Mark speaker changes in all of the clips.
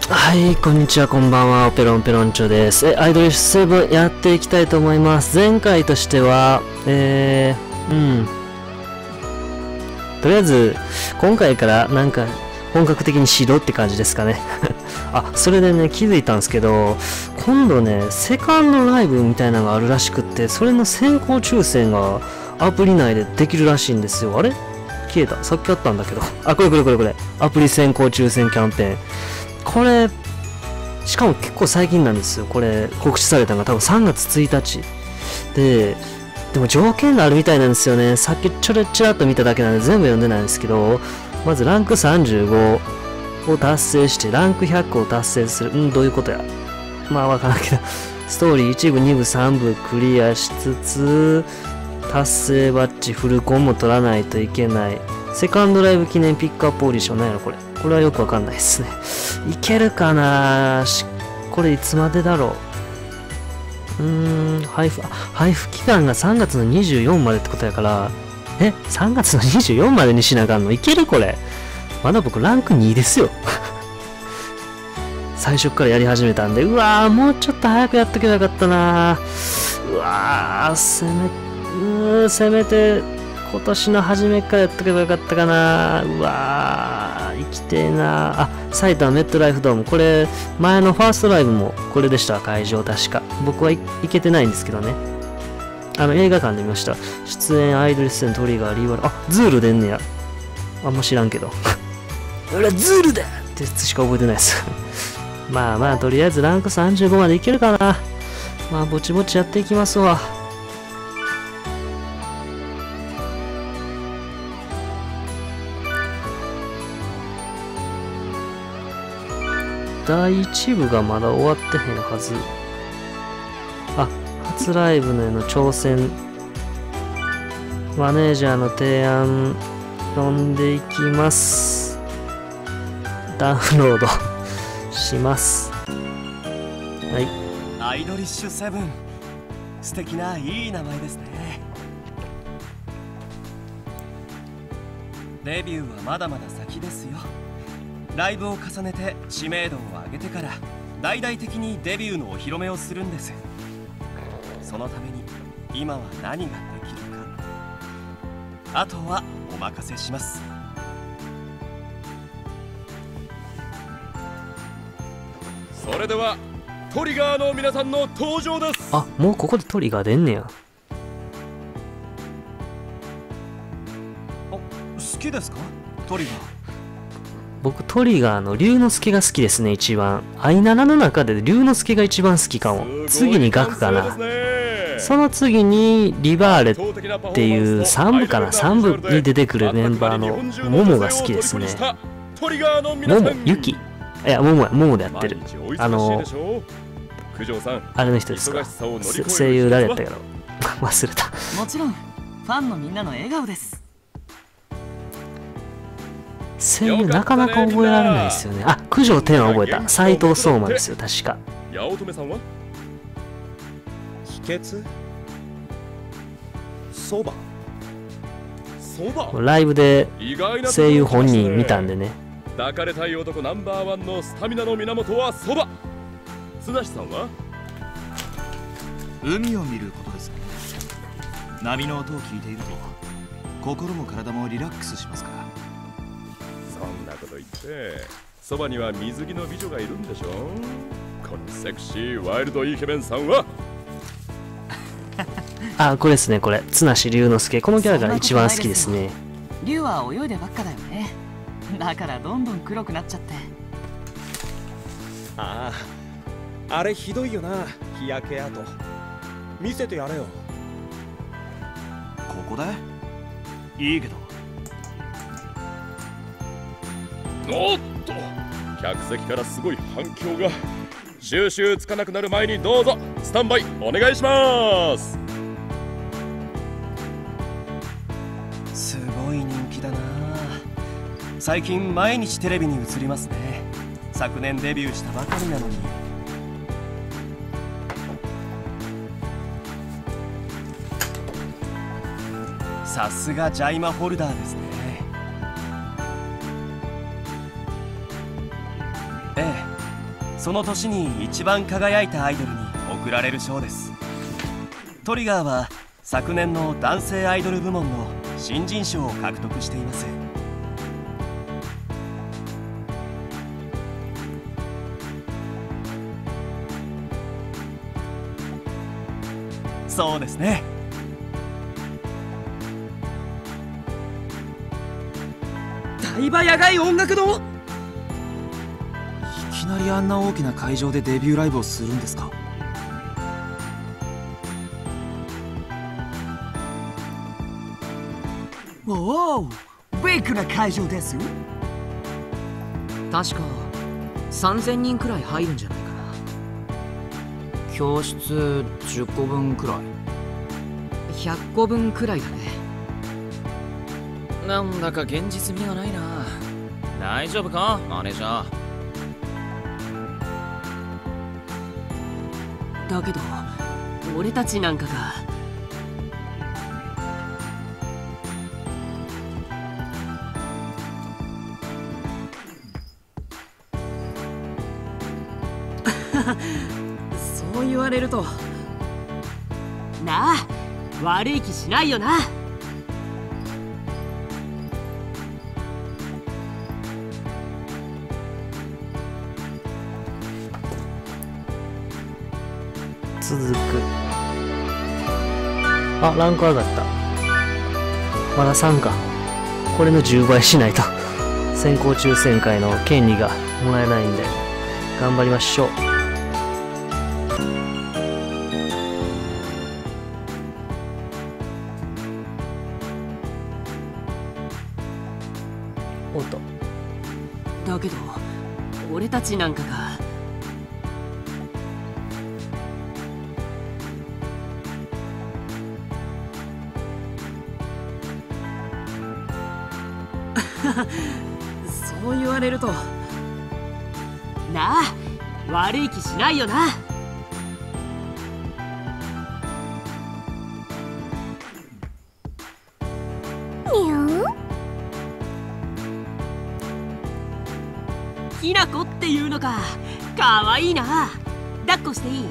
Speaker 1: はい、こんにちは、こんばんは、オペロンペロンチョです。アイドリッシュ7やっていきたいと思います。前回としては、とりあえず、今回からなんか、本格的に指導って感じですかね。あ、それでね、気づいたんですけど、今度ね、セカンドライブみたいなのがあるらしくって、それの先行抽選がアプリ内でできるらしいんですよ。あれ消えた。さっきあったんだけど。あ、これ。アプリ先行抽選キャンペーン。これ、しかも結構最近なんですよ。これ、告知されたのが多分3月1日。でも条件があるみたいなんですよね。さっきちらっと見ただけなんで全部読んでないんですけど、まずランク35を達成して、ランク100を達成する。どういうことや。まあわからんけど、ストーリー1部、2部、3部クリアしつつ、達成バッジフルコンも取らないといけない。セカンドライブ記念ピックアップオーディションなんやろこれ。これはよくわかんないですね。いけるかなこれいつまでだろう。配布期間が3月の24までってことやから、3月の24までにしなあかんのいけるこれ。まだ僕ランク2ですよ。最初からやり始めたんで、うわー、もうちょっと早くやっとけばよかったなうわー、せめて、今年の初めからやっとけばよかったかなうわー、生きてえなあ、埼玉メットライフドーム。これ、前のファーストライブもこれでした、会場確か。僕は行けてないんですけどね。映画館で見ました。出演、アイドル出演、トリガー、リーバル。あ、ズール出んねや。あんま知らんけど。俺、ズールだってやつしか覚えてないです。まあ、とりあえずランク35までいけるかな。まあ、ぼちぼちやっていきますわ。第1部がまだ終わってへんはず。あ、初ライブのへの挑戦。マネージャーの提案、読んでいきます。ダウンロードします。はい。
Speaker 2: アイドリッシュ7。素敵ないい名前ですね。デビューはまだまだ先ですよ。ライブを重ねて知名度を上げてから大々的にデビューのお披露目をするんです。そのために今は何ができるか、あとはお任せします。
Speaker 3: それではトリガーの皆さんの登場です。
Speaker 1: あ、もうここでトリガー出んねや。
Speaker 2: 好きですかトリガー。
Speaker 1: 僕トリガーの龍之介が好きですね。一番アイナナの中で龍之介が一番好きかも。次にガクかな。その次にリバーレっていう3部かな。3部に出てくるメンバーのモモが好きですね。モモユキ、いやモモでやってるあれの人ですか。声優誰やったやろ。忘れた。
Speaker 4: もちろんファンのみんなの笑顔です。
Speaker 1: 声優なかなか覚えられないですよね。あ、九条天は覚えた。斎藤壮馬ですよ確か。
Speaker 3: 八乙女さんは
Speaker 5: 秘訣そば
Speaker 1: ライブで声優本人見たんでね。
Speaker 3: 抱かれたい男ナンバー1のスタミナの源はそば。綱師さんは
Speaker 6: 海を見ることです。波の音を聞いていると心も体もリラックスしますから。
Speaker 3: そんなこと言ってそばには水着の美女がいるんでしょ。このセクシーワイルドイケメンさんは
Speaker 1: あ、これですね。これ綱師龍之介。このキャラが一番好きですね。
Speaker 4: 龍は泳いでばっかだよね。だからどんどん黒くなっちゃって。
Speaker 5: あれひどいよな。日焼け跡見せてやれよ。
Speaker 6: ここでいいけど。
Speaker 3: おっと客席からすごい反響が。収集つかなくなる前にどうぞスタンバイお願いします。
Speaker 2: すごい人気だな。最近毎日テレビに映りますね。昨年デビューしたばかりなのに。さすがジャイマホルダーですね。 その年に一番輝いたアイドルに贈られる賞です。トリガーは昨年の男性アイドル部門の新人賞を獲得しています。そうですね。
Speaker 5: 台場野外音楽堂。いきなりあんな大きな会場でデビューライブをするんですか？
Speaker 4: おお、ビッグな会場です。確か3000人くらい入るんじゃないかな。教室10個分くらい、100個分くらいだね。
Speaker 7: なんだか現実味がないな。大丈夫かマネージャー。
Speaker 4: だけど俺たちなんかがそう言われるとなあ、悪い気しないよな。
Speaker 1: 続く。あ、ランク上がった。まだ3か。これの10倍しないと先行抽選会の権利がもらえないんで頑張りましょう。おっと。
Speaker 4: だけど俺たちなんかがそう言われるとなあ、悪い気しないよな。きなこっていうのか、かわいいな。抱っこしていい？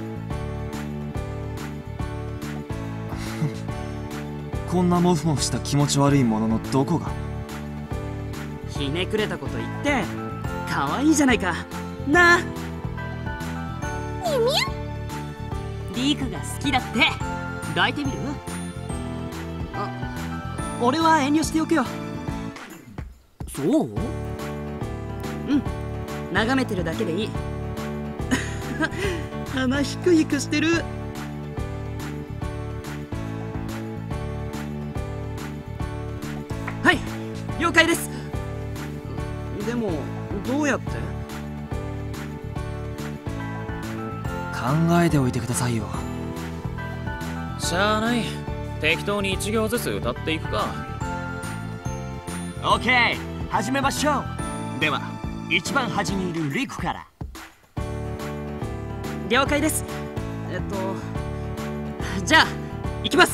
Speaker 5: こんなモフモフした気持ち悪いもののどこが？
Speaker 4: ひねくれたこと言ってかわいいじゃないかなあ。リークが好きだって抱いてみる？あ、俺は遠慮しておくよ。そう？うん、眺めてるだけでいい。鼻ひくひくしてる。はい、了解です。でもどうやって？
Speaker 5: 考えておいてくださいよ。
Speaker 7: しゃあない。適当に1行ずつ歌っていくか。
Speaker 4: オッケー、始めましょう。では一番端にいるリクから。了解です。じゃあ行きます。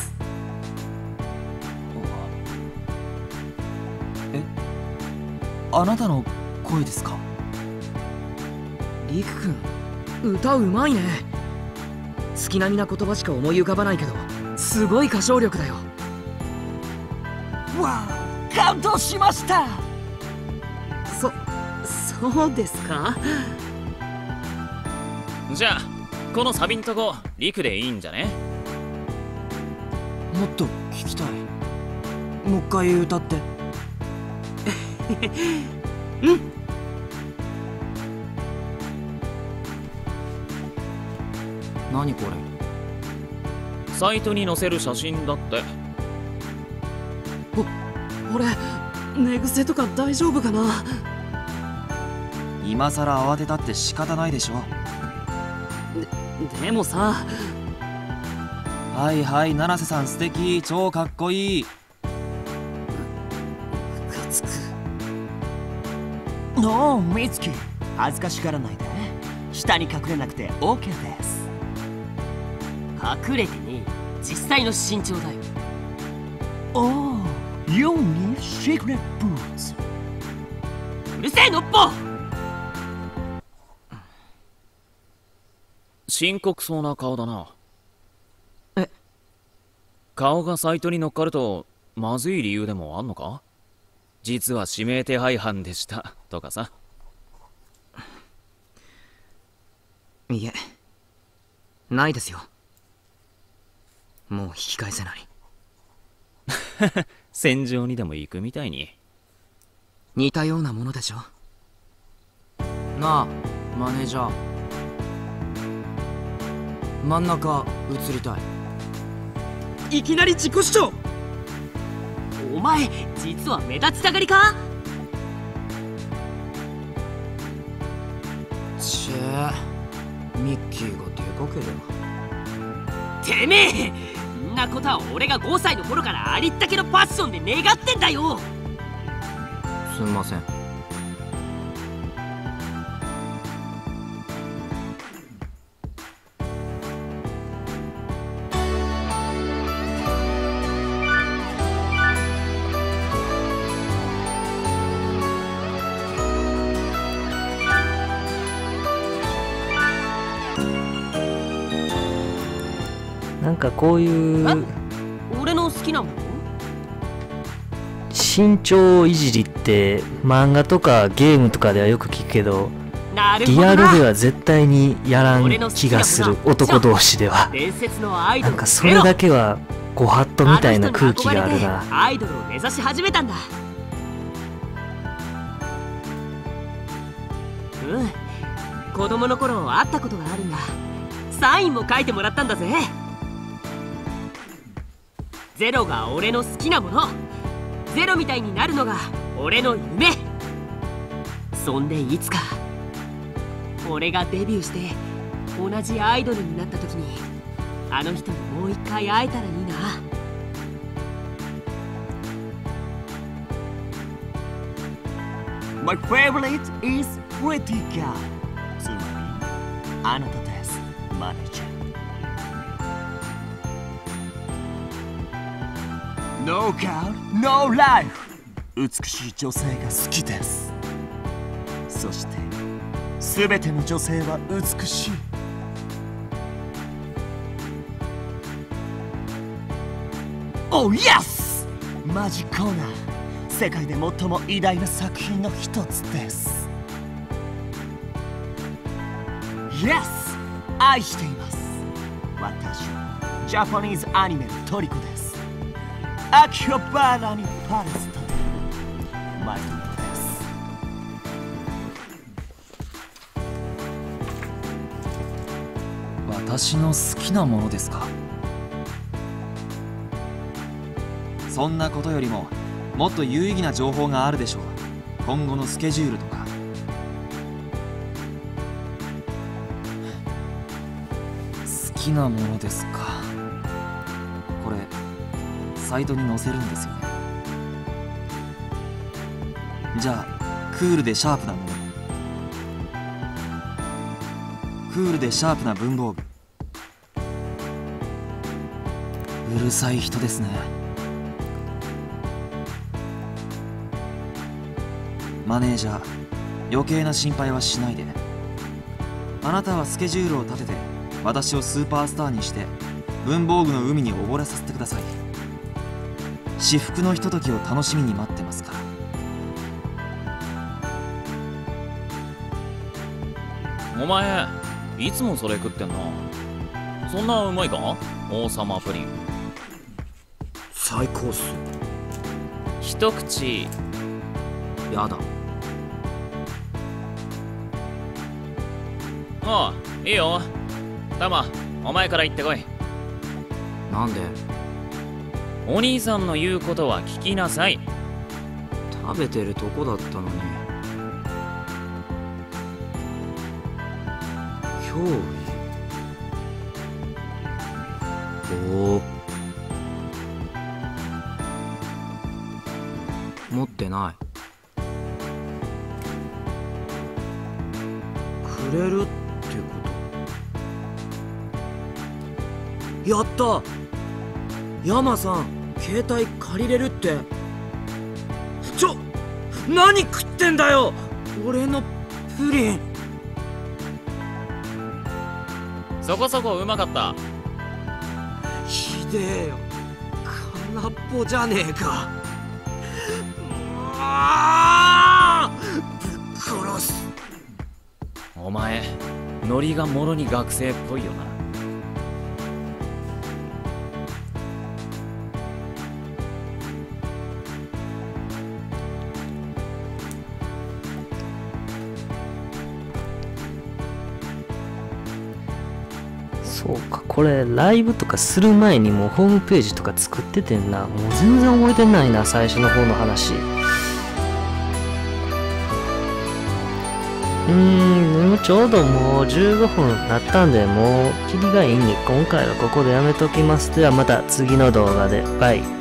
Speaker 5: あなたの声ですか？
Speaker 4: リク君、歌うまいね。月並みな言葉しか思い浮かばないけどすごい歌唱力だよ。わあ、感動しました。そうですか？
Speaker 7: じゃあこのサビんとこリクでいいんじゃね？
Speaker 5: もっと聞きたい。もう一回歌って。
Speaker 4: うん。
Speaker 5: 何これ？
Speaker 7: サイトに載せる写真だって。
Speaker 4: 俺寝癖とか大丈夫かな？
Speaker 5: 今さら慌てたって仕方ないでしょ。
Speaker 4: でもさ。
Speaker 5: はいはい、七瀬さん素敵、超かっこいい。
Speaker 4: ムカつく。おお、美月、恥ずかしがらないで。下に隠れなくて OK です。隠れてね、実際の身長だよ。おお、You need secret boots。うるせえのっぽ。
Speaker 7: 深刻そうな顔だな。
Speaker 4: え？
Speaker 7: 顔がサイトに乗っかるとまずい理由でもあんのか？実は指名手配犯でしたとかさ。
Speaker 4: いえ、ないですよ。もう引き返せない。
Speaker 7: 戦場にでも行くみたいに。
Speaker 4: 似たようなものでしょ。
Speaker 8: なあマネージャー、真ん中映りたい。
Speaker 4: いきなり自己主張。お前実は目立ちたがりか？
Speaker 8: ちぇ、ミッキーがでかけりゃ。
Speaker 4: てめえ、んなことは俺が5歳の頃からありったけのパッションで願ってんだよ。
Speaker 8: すんません。
Speaker 1: なんかこういう
Speaker 4: 俺の好きなもの？
Speaker 1: 身長いじりって漫画とかゲームとかではよく聞くけど、
Speaker 4: なるほどな。
Speaker 1: リアルでは絶対にやらん気がする、男同士では。
Speaker 4: 伝説のアイドル
Speaker 1: なんかそれだけはご法度みたいな空気があるな。
Speaker 4: アイドルを目指し始めたんだ。うん、子供の頃会ったことがあるんだ。サインも書いてもらったんだぜ。ゼロが俺の好きなもの、ゼロみたいになるのが俺の夢。そんでいつか俺がデビューして同じアイドルになった時にあの人にもう一回会えたらいいな。My favorite is pretty girl。 つまりあなたです、マネージャー。No girl, no life。 美しい女性が好きです。そして全ての女性は美しい。Oh yes！ マジコーナー、世界で最も偉大な作品の一つです。 Yes！ 愛しています。私はジャパニーズアニメのトリコです。秋葉原にパレスとマイトです。
Speaker 8: 私の好きなものですか。そんなことよりももっと有意義な情報があるでしょう。今後のスケジュールとか。好きなものですか。これサイトに載せるんですよね。じゃあクールでシャープなもの、クールでシャープな文房具。うるさい人ですね。マネージャー、余計な心配はしないで。あなたはスケジュールを立てて私をスーパースターにして文房具の海に溺れさせてください。至福のひとときを楽しみに待ってますから。
Speaker 7: お前いつもそれ食ってんの？そんなうまいか？王様プリン
Speaker 8: 最高っす。
Speaker 7: 一口
Speaker 8: やだ。
Speaker 7: ああ、いいよ。タマ、お前から行ってこい。
Speaker 8: なんで？
Speaker 7: お兄さんの言うことは聞きなさい。
Speaker 8: 食べてるとこだったのに。脅威。おお。持ってない。くれるってこと？やった！ヤマさん、携帯借りれるって。何食ってんだよ俺のプリン。
Speaker 7: そそこそこうまかった。
Speaker 9: ひでえよ、空っぽじゃねえか。ぶっ殺す。
Speaker 7: お前ノリがもろに学生っぽいよな。
Speaker 1: そうか、これライブとかする前にもうホームページとか作っててんな。もう全然覚えてないな、最初の方の話。でもちょうどもう15分なったんで、もう切りがいいんで今回はここでやめときます。ではまた次の動画でバイ。